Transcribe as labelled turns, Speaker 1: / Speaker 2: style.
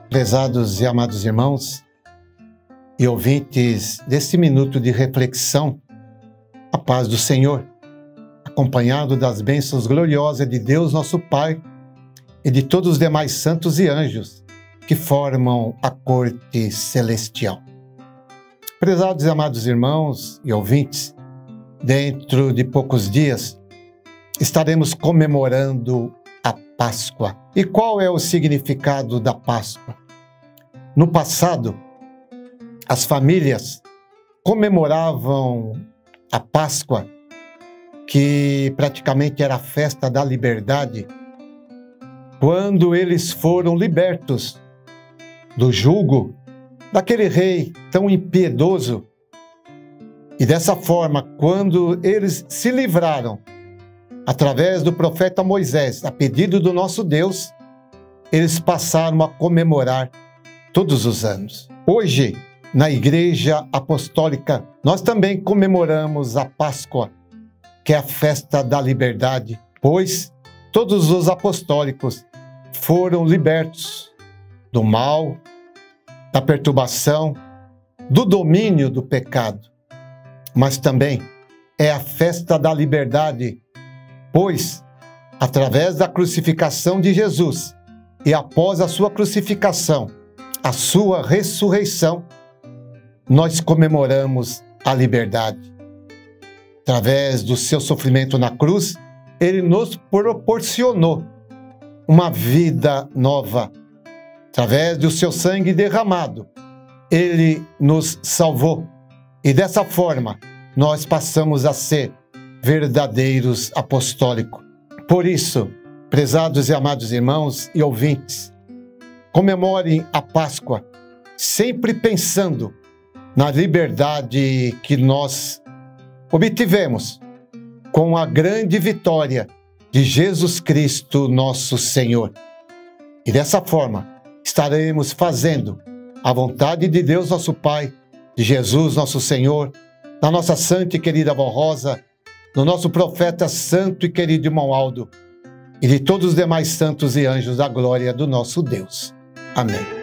Speaker 1: Prezados e amados irmãos e ouvintes deste minuto de reflexão, a paz do Senhor, acompanhado das bênçãos gloriosas de Deus nosso Pai e de todos os demais santos e anjos que formam a corte celestial. Prezados e amados irmãos e ouvintes, dentro de poucos dias estaremos comemorando a Páscoa. E qual é o significado da Páscoa? No passado, as famílias comemoravam a Páscoa, que praticamente era a festa da liberdade, quando eles foram libertos do jugo daquele rei tão impiedoso. E dessa forma, quando eles se livraram, através do profeta Moisés, a pedido do nosso Deus, eles passaram a comemorar todos os anos. Hoje, na Igreja Apostólica, nós também comemoramos a Páscoa, que é a festa da liberdade, pois todos os apostólicos foram libertos do mal, da perturbação, do domínio do pecado. Mas também é a festa da liberdade, pois, através da crucificação de Jesus e após a sua crucificação, a sua ressurreição, nós comemoramos a liberdade. Através do seu sofrimento na cruz, ele nos proporcionou uma vida nova. Através do seu sangue derramado, ele nos salvou. E dessa forma, nós passamos a ser verdadeiros apostólicos. Por isso, prezados e amados irmãos e ouvintes, comemorem a Páscoa, sempre pensando na liberdade que nós obtivemos com a grande vitória de Jesus Cristo, nosso Senhor. E dessa forma, estaremos fazendo a vontade de Deus, nosso Pai, de Jesus, nosso Senhor, da nossa santa e querida avó Rosa, do nosso profeta santo e querido irmão Aldo, e de todos os demais santos e anjos da glória do nosso Deus. Amém.